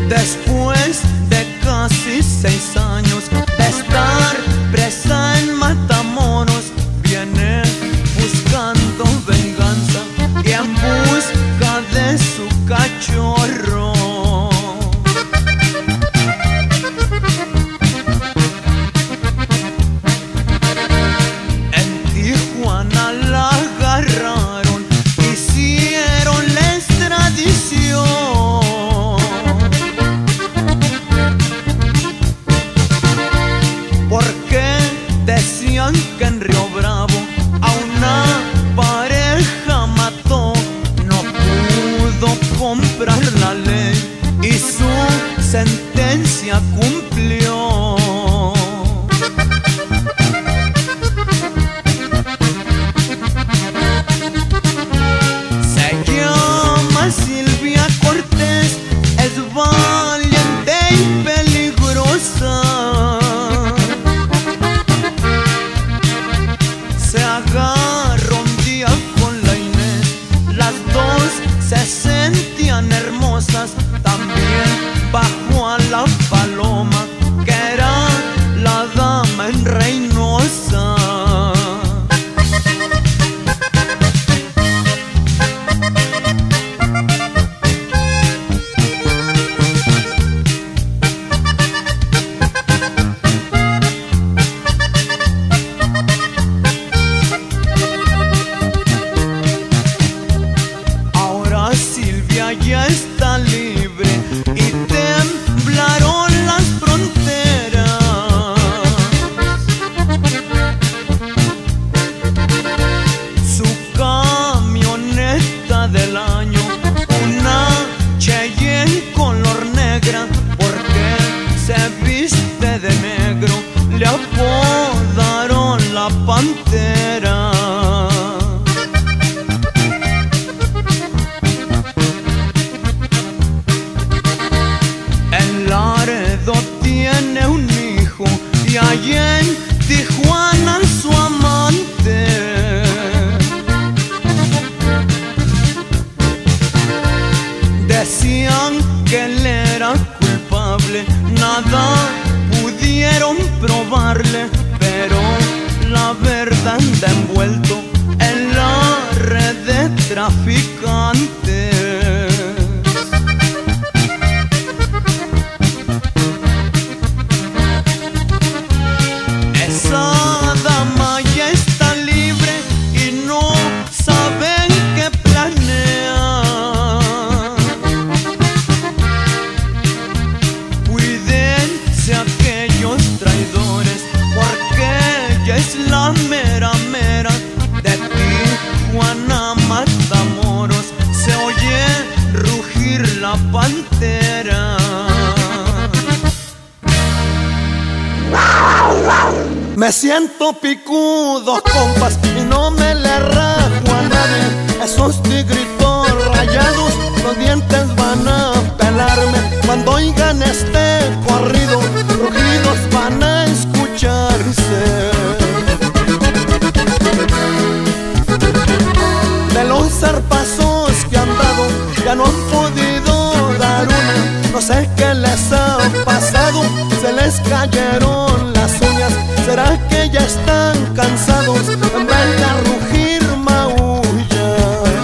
Después de casi 6 años de estar presa en Matamoros, viene buscando venganza y en busca de su cachorro. En Tijuana la agarraron, hicieron la extradición, porque decían que en Río Bravo a una pareja mató. No pudo comprar la ley y su sentencia cumplió. Se llama Silvia Cortés, es valiente y peligrosa. Se agarró un día con la Inés, las dos se sentían hermosas. También bajó a la Paloma, que era la dama en Reynosa. Ahora Silvia ya está libre y temblaron las fronteras. Su camioneta del año, una Cheyenne color negra, porque se viste de negro, le apodaron la Pantera. En Laredo tiene un hijo y allá en Tijuana su amante. Decían que él era culpable, nada pudieron probarle, pero la verdad anda envuelto en la red de traficantes. Esa dama ya está libre y no saben qué planea. Cuídense aquellos traidores, porque ella es la mera mera. De Tijuana a Matamoros se oye rugir la pantera. Me siento picudo, compas, y no me le rajo a nadie. Esos tigritos rayados, los dientes van a pelarme. Cuando oigan este corrido, rugidos van a escucharse. De los zarpazos que han dado, ya no han podido dar una. No sé qué les ha pasado, se les cayeron las uñas. ¿Será que ya están cansados? En vez de rugir, maullan.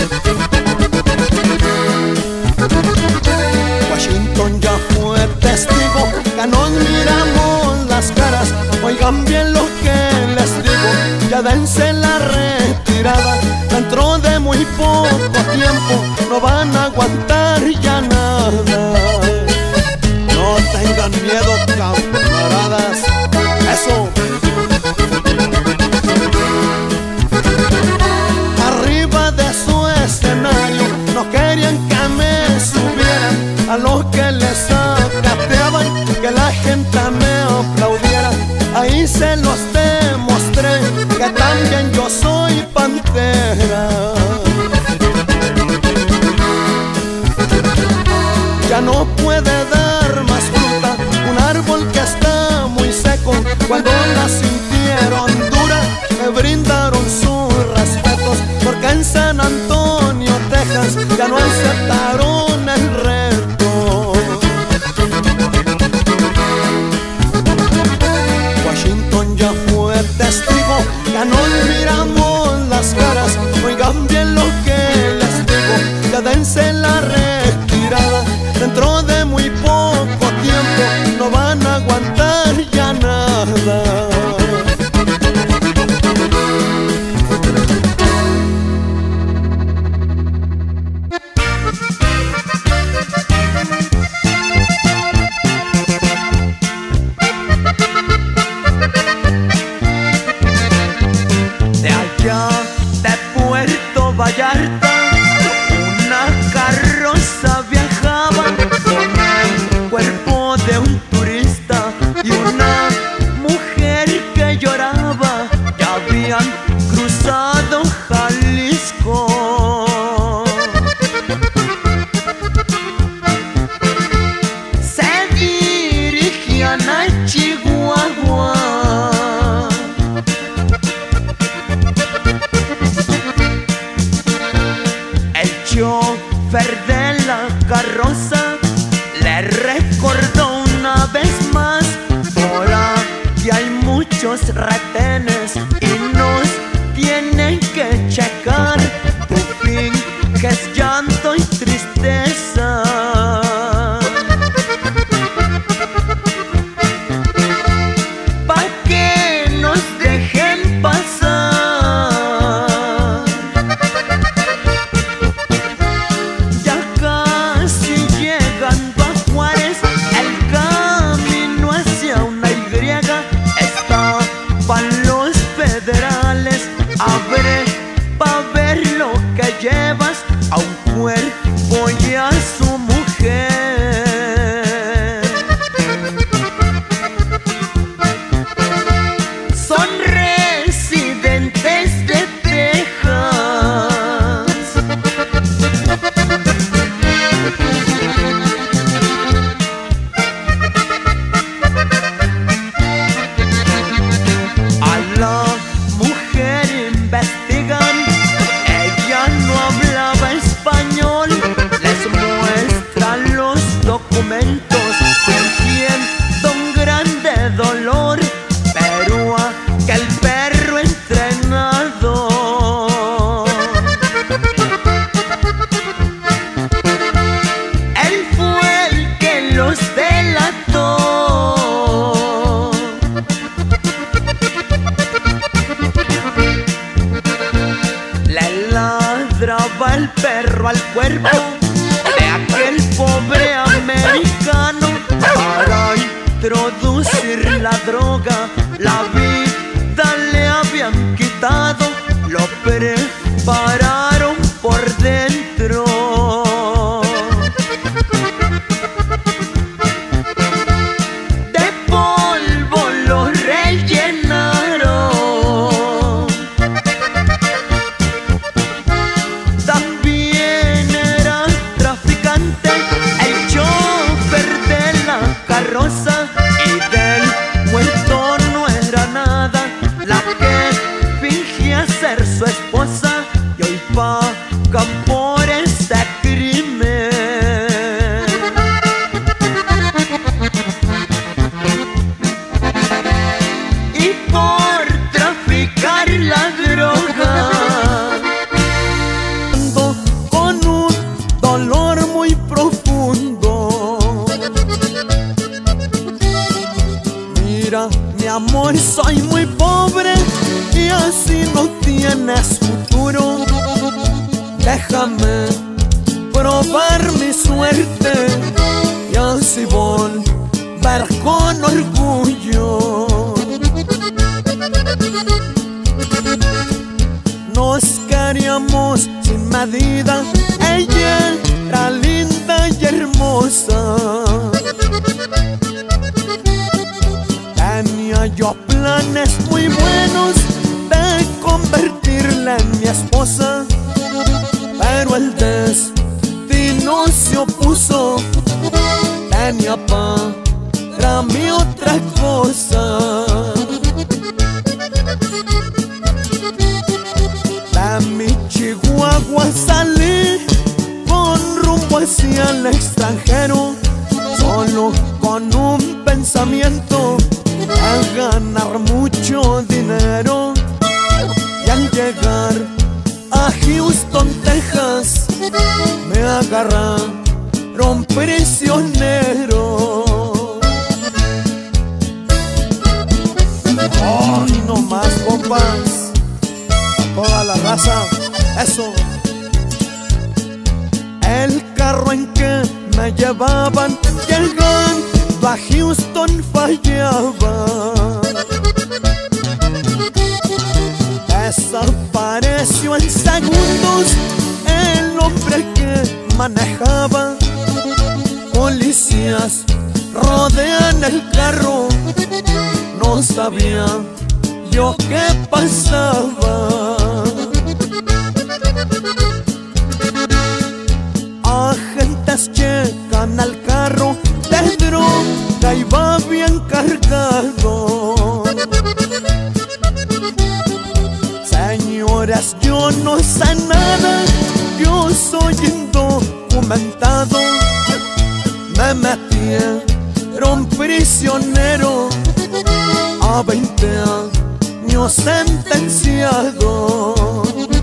Washington ya fue testigo, ya nos miramos las caras. Oigan bien lo que les digo, ya dense la retirada. Dentro de muy poco tiempo no van a aguantar ya nada. No tengan miedo, camaradas. Eso. Arriba de su escenario no querían que me subieran, a lo que les acateaban que la gente me aplaudiera. Ahí se los demostré que también yo soy pantera. Ya no puede dar más fruta un árbol que está muy seco. Cuando la sintieron dura me brindaron sus respetos, porque en San Antonio, Texas ya no aceptaron el reto. los retenes y nos tienen que checar. Tu fin que es llanto y tristeza. Pa' que nos dejen pasar. Ya casi llegando a Juárez, el camino hacia una Y está para los federales. Abre pa' ver lo que llevas, a un cuerpo y a su mujer. Son residentes de Texas. A la mujer investigan, ella no hablaba español. Les muestran los documentos fingiendo un grande dolor, pero aquel perro entrenado él fue el que los delató. Le ladraba el perro al cuerpo de aquel pobre americano para introducir la droga. La vida le habían quitado, lo prepararon por dentro. De polvo lo rellenaron. También era traficante el chofer de la carroza, y del muerto no era nada la que fingía ser su esposa, y hoy pagan por este crimen. Y por traficar la droga. Ando con un dolor muy profundo. Mira, mi amor, soy muy pobre y así no tienes futuro. Déjame probar mi suerte y así volver con orgullo. Nos queríamos sin medida, ella era linda y hermosa. Tenía yo planes muy buenos de convertirla en mi esposa, pero el destino se opuso. Tenía para mí otra cosa. De mi Chihuahua salí con rumbo hacia el extranjero, solo con un pensamiento: a ganar mucho dinero. Y al llegar a Houston, Texas, me agarraron prisionero. ¡Ay, no más, compas! Toda la raza, eso. El carro en que me llevaban, llegando a Houston, fallaba. Desapareció en segundos el hombre que manejaba. Policías rodean el carro, no sabía yo qué pasaba. Agentes checan al carro de droga y va bien cargado. Señoras, yo no sé nada, yo soy indocumentado. Me metieron prisionero a 20 años sentenciado.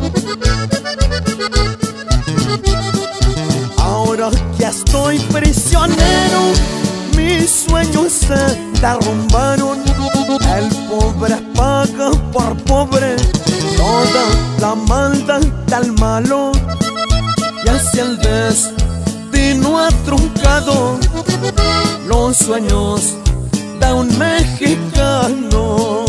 Ahora que estoy prisionero, mis sueños se derrumbaron. El pobre paga por pobre toda la maldad del malo, y así el destino ha truncado los sueños de un mexicano.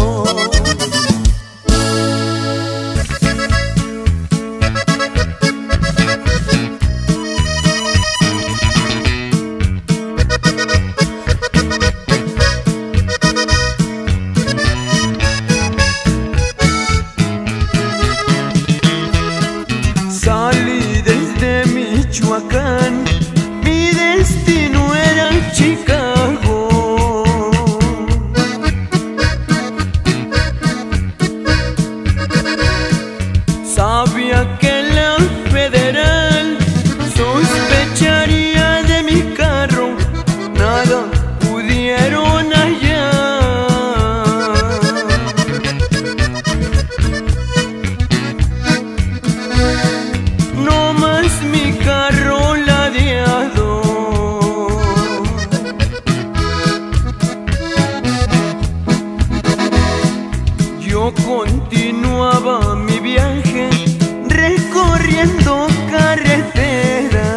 Salí desde Michoacán, mi destino era Chicago. Sabía que la federal sospecharía de mi carro, nada pudieron hallar. No más mi carro ladeado. Yo continuaba mi viaje recorriendo carreteras,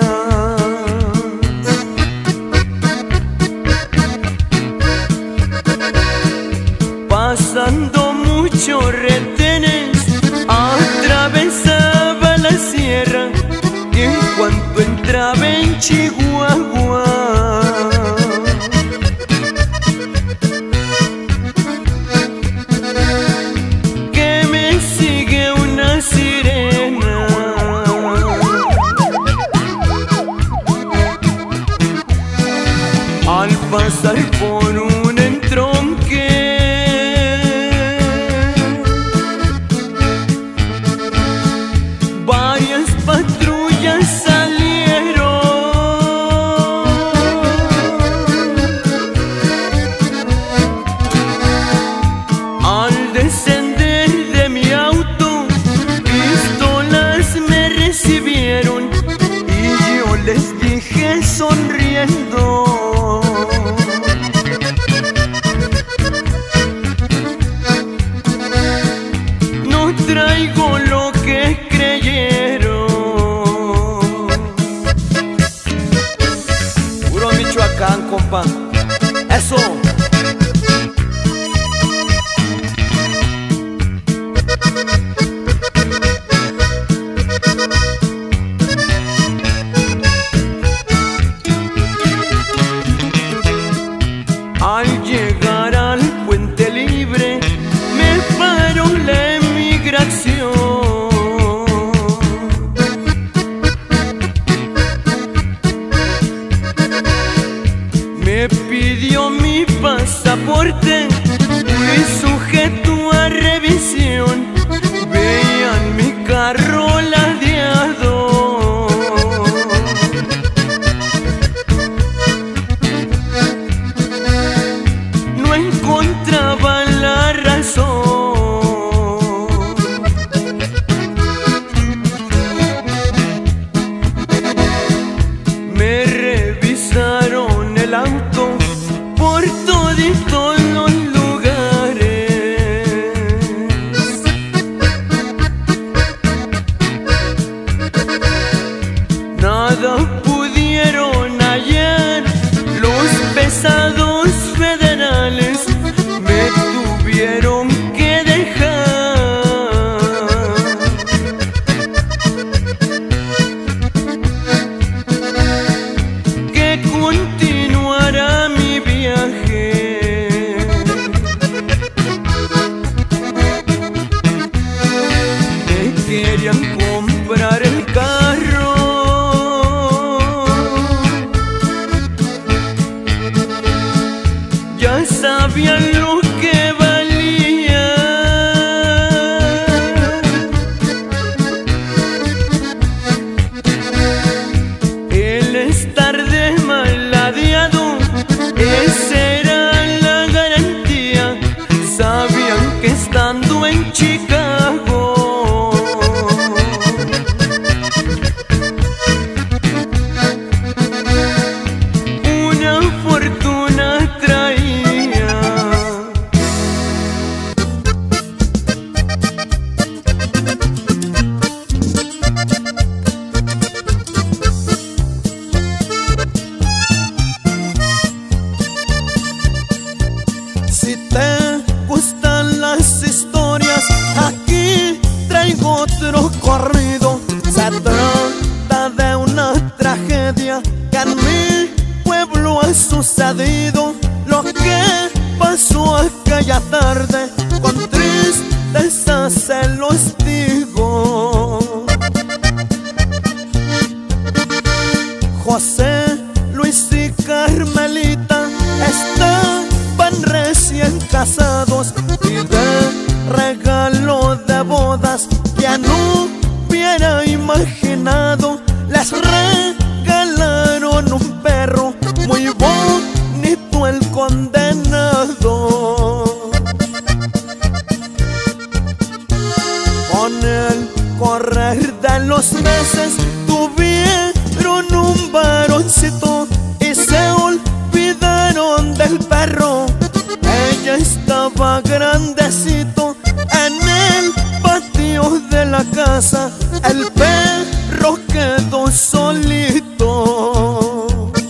pasando muchos retenes, atravesaba la sierra y en cuanto entraba en Chihuahua, que me sigue una sirena. Al pasar por un entronque, varias patrullas salieron. Al descender de mi auto, pistolas me recibieron y yo les dije sonriendo: no traigo lo que creyeron. Puro Michoacán, compa. Eso. Al llegar al Puente Libre me paró la emigración. Me pidió mi pasaporte, fui sujeto a revisión. Veían mi carro ladeado. No encontraba la razón. Me revisaron el auto por toditos los lugares. Nada pudieron hallar los pesados federales, me tuvieron que dejar. Que continuara mi viaje. Me querían comprar el carro, ya sabían lo que valía. El estar de mal ladeado, esa era la garantía. sucedido, lo que pasó aquella tarde, con tristeza se los digo. José, Luis y Carmelita estaban recién casados y de regalo de bodas ya no hubiera imaginado les regalaron un perro muy bonito, el condenado. Con el correr de los meses tuvieron un varoncito y se olvidaron del perro. Ella estaba grandecito en el patio de la casa, el perro quedó solito.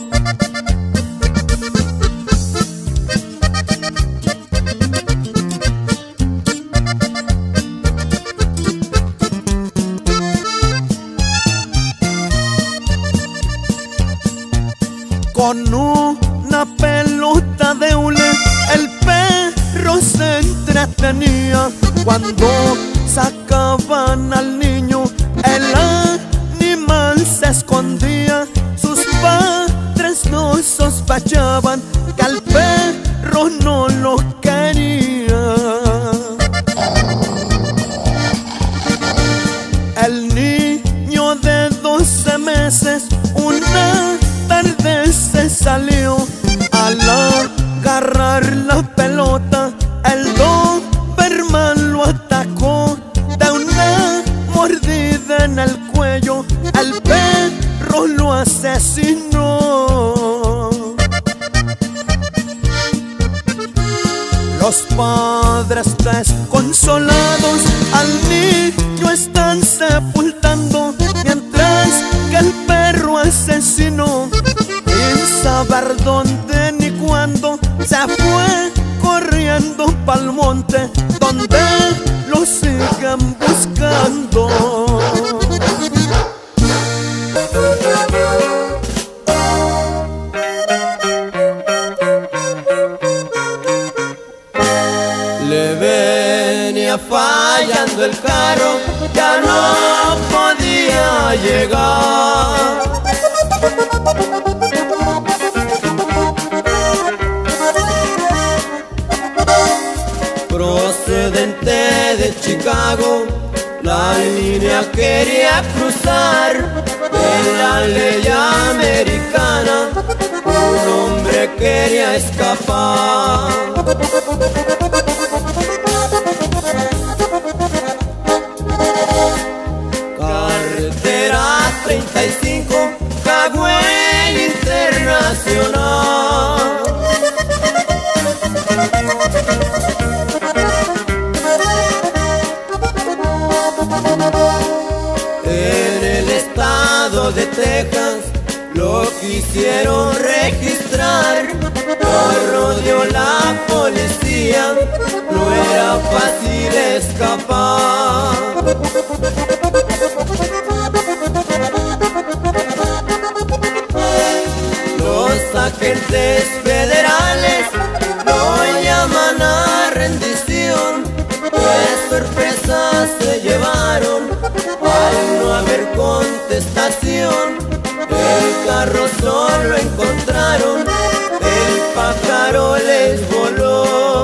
Con una pelota de hule el perro se entretenía. Cuando sacaban al niño el animal se escondía. Sus padres no sospechaban que al perro no lo quería. El niño de 12 meses una tarde se salió. Al agarrar la pelota el Doberman lo atacó. De una mordida en el cuello el perro lo asesinó. Los padres desconsolados al niño están sepultando, mientras que el perro asesino, sin saber dónde ni cuándo, se fue corriendo pa'l monte donde lo siguen buscando. Le venía fallando el carro, ya no podía llegar. Procedente de Chicago, la línea quería cruzar. En la ley americana un hombre quería escapar. Carretera 35, Cagüey Internacional. En el estado de Texas lo quisieron registrar, lo rodeó la policía, no era fácil escapar. Los agentes federales lo llaman a rendición. ¡Qué sorpresa se llevaron! Al no haber contestación, el carro solo encontraron, el pájaro les voló.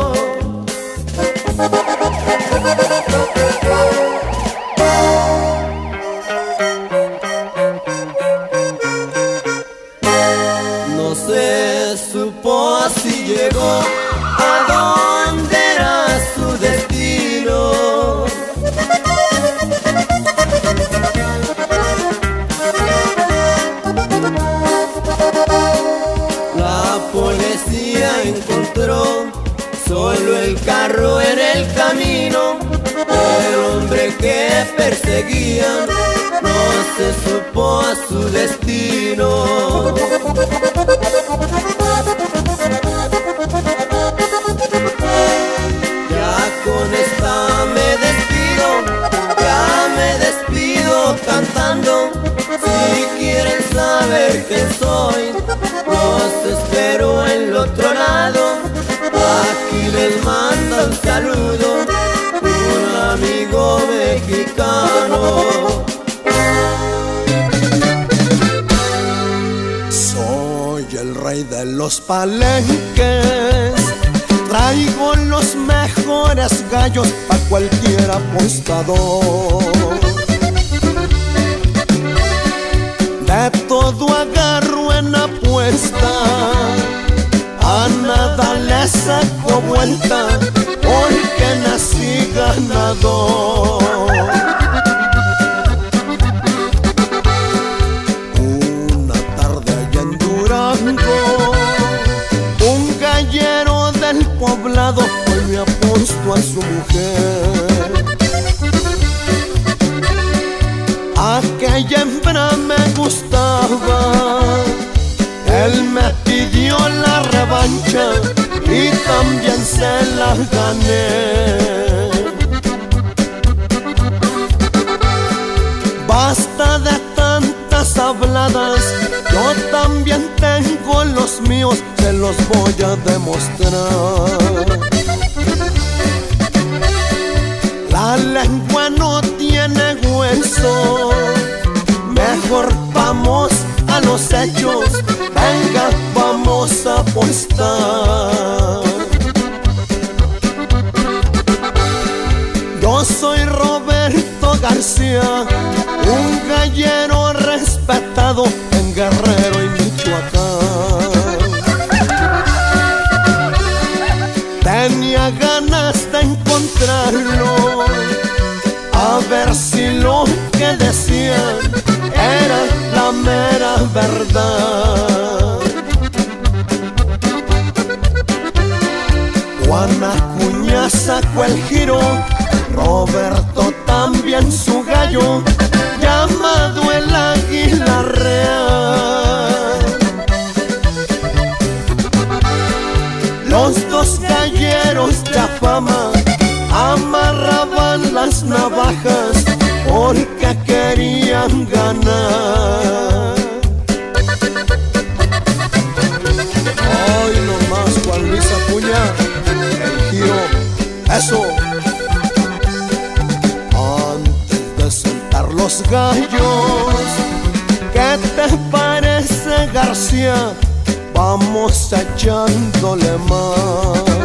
No se supo si llegó a dónde era su destino. La policía encontró solo el carro en el camino. El hombre que perseguía no se supo a su destino. Ya con esta me despido, ya me despido cantando. Si quieren saber quién soy, los espero en un saludo, un amigo mexicano. Soy el rey de los palenques, traigo los mejores gallos pa' cualquier apostador. De todo agarro en apuesta, a nada le saco vuelta, porque nací ganador. Una tarde allá en Durango, un gallero del poblado hoy me apostó a su mujer. Aquella hembra me gustaba, él me pidió la revancha y también se la gané. Basta de tantas habladas, yo también tengo los míos, se los voy a demostrar. La lengua no tiene hueso, mejor vamos a los hechos, venga, vamos a apostar. Yo soy Roberto García, un gallero respetado en Guerrero y Michoacán. Tenía ganas de encontrarlo, a ver si lo que decía era la mera verdad. Juan Acuña sacó el giro, Roberto también su gallo, llamado el Águila Real. Los dos galleros de fama amarraban las navajas porque querían ganar. Ay, nomás Juan Luis Acuña, el giro, eso. Antes de soltar los gallos, ¿qué te parece, García? Vamos echándole más.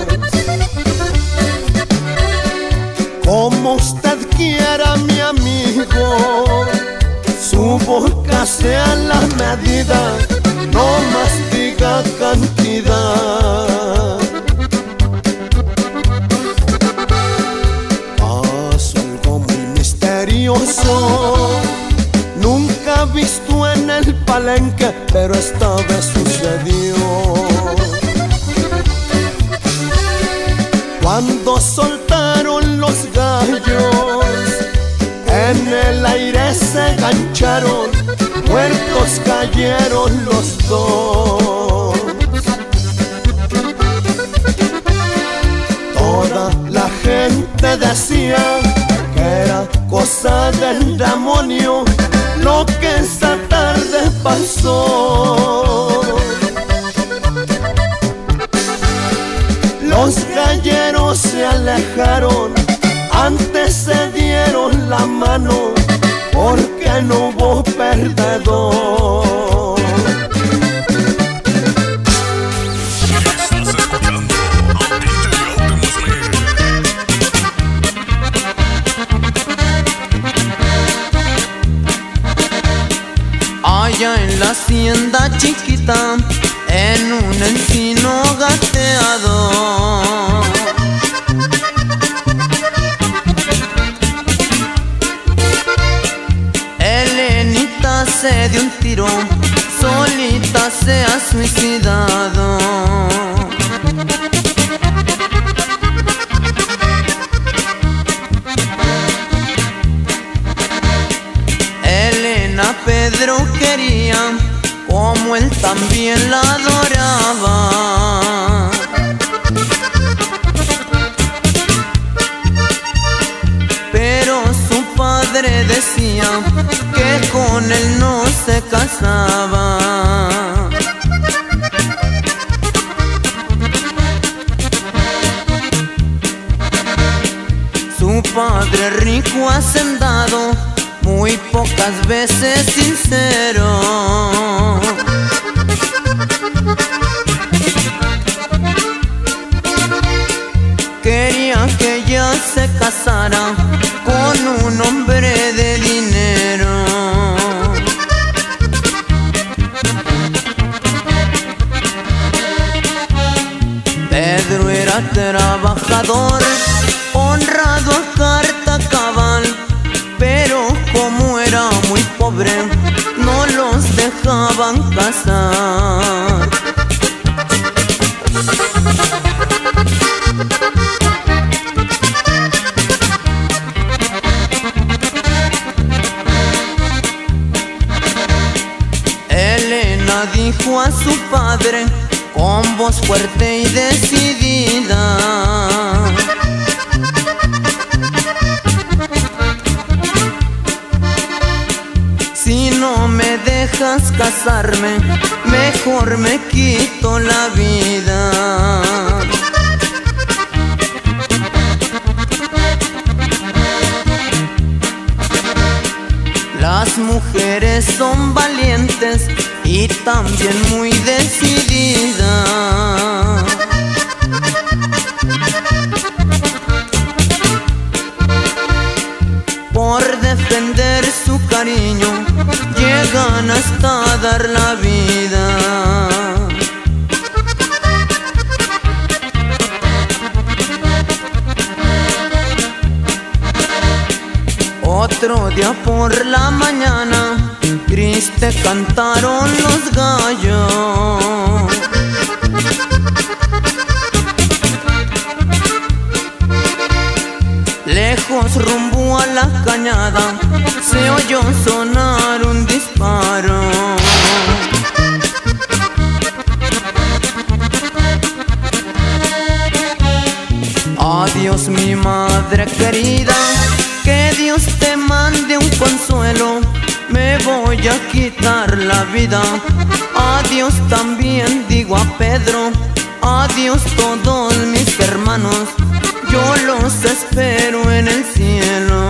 Como usted quiera, mi amigo, su boca sea la medida, no más diga cantidad. Pasó algo muy misterioso, nunca visto en el palenque, pero esta vez sucedió. Cuando soltaron los gallos, en el aire se gancharon, muertos cayeron los dos. Toda la gente decía que era cosa del demonio lo que esa tarde pasó. Los galleros se alejaron, antes se dieron la mano, porque no hubo perdedor. Estás escuchando a DJ Optimus Lee. Allá en la hacienda chiquita, en un encino gateado, Elenita se dio un tiro, solita se ha suicidado. Elena Pedro quería, como él también la padre rico hacendado, muy pocas veces sincero. Quería que ella se casara con un hombre de dinero. Pedro era trabajador, honrado a carta cabal, pero como era muy pobre, no los dejaban casar. Elena dijo a su padre con voz fuerte y decidida: si no me dejas casarme, mejor me quito la vida. Las mujeres son valientes y también muy decididas. Por defender su cariño llegan hasta dar la vida. Otro día por la mañana, triste cantaron los gallos. Lejos rumbo a la cañada, se oyó sonar un disparo. Adiós mi madre querida, que Dios te mande un consuelo, me voy a quitar la vida. Adiós también digo a Pedro, adiós todos mis hermanos, yo los espero en el cielo.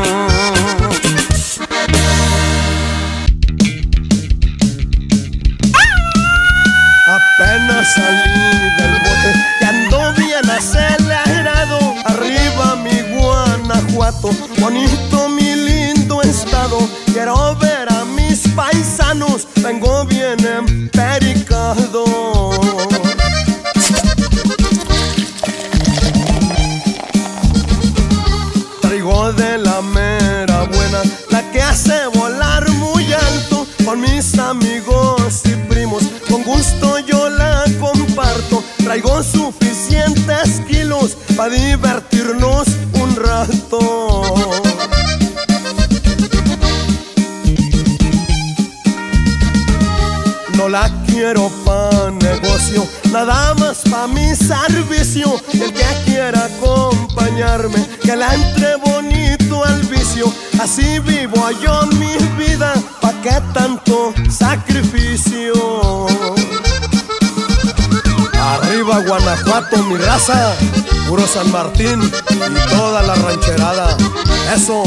Apenas salí del bote y ando bien acelerado. Arriba mi Guanajuato, bonito mi lindo estado. Quiero ver a mis paisanos, vengo bien empericado. Traigo de la mera buena, la que hace volar muy alto. Con mis amigos y primos, con gusto yo la comparto. Traigo suficientes kilos para divertirnos un rato. No la quiero pa' negocio, nada más pa' mi servicio. El que quiera acompañarme, que le entre bonito al vicio. Así vivo yo mi vida, ¿pa' qué tanto sacrificio? Arriba Guanajuato mi raza, puro San Martín y toda la rancherada. Eso.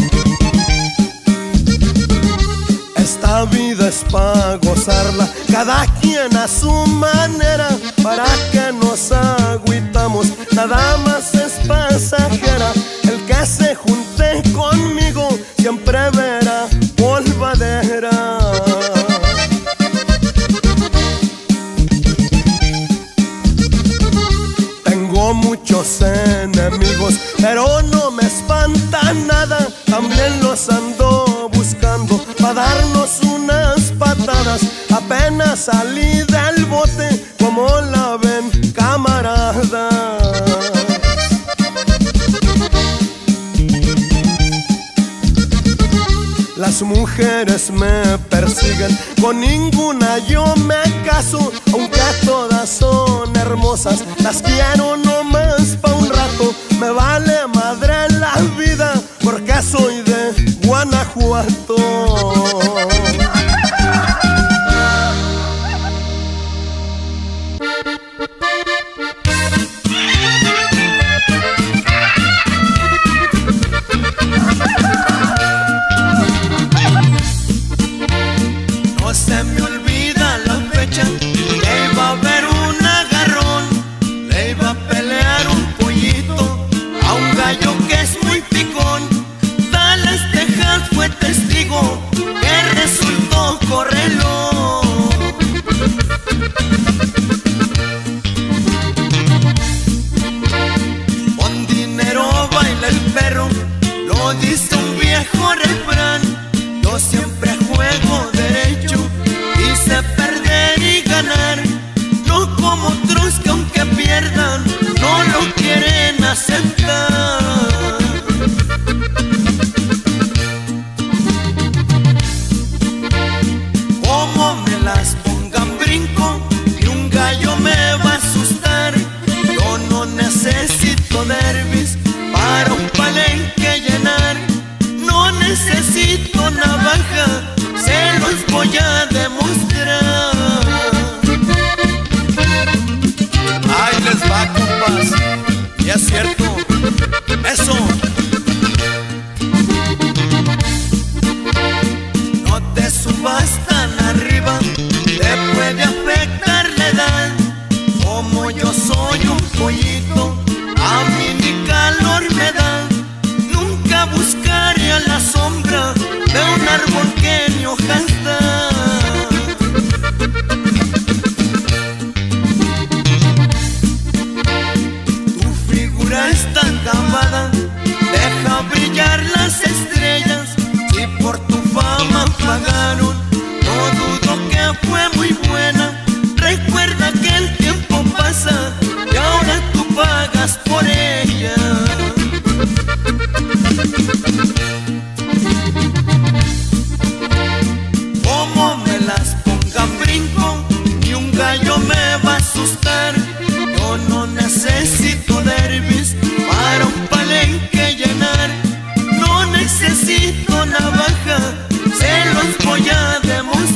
Esta vida es pa' gozarla, cada quien a su manera. ¿Para que nos agüitamos? Nada más es pasajera. El que se junte conmigo siempre verá polvadera. Tengo muchos enemigos, pero no me espanta nada. También los ando buscando pa' darnos unas patadas. Apenas salí del bote, como la ven, camarada. Las mujeres me persiguen, con ninguna yo me caso. Aunque todas son hermosas, las quiero nomás pa' un rato. Me vale madre la vida, porque soy de Guanajuato. dice un viejo refrán, yo siempre juego derecho y sé perder y ganar, no como otros que aunque pierdan no lo quieren aceptar. Como me las pongan brinco y un gallo me va a asustar. Yo no necesito derbis para un palenque llenar, no necesito navaja, se los voy a demostrar. Ahí les va, compas, y es cierto, eso. No te subas tan arriba, te puede afectar la edad. Como yo soy un pollito, a mí ni calor me da. Nunca buscaré a la sombra de un árbol que ni hojas da. Tu figura está acabada, deja brillar las estrellas. Si por tu fama pagaron, no dudo que fue muy buena. Recuerda que el tiempo pasa y ahora tú pagas por ella. Como me las pongan brinco, ni un gallo me va a asustar. Yo no necesito derbis para un palenque llenar, no necesito navaja, se los voy a demostrar.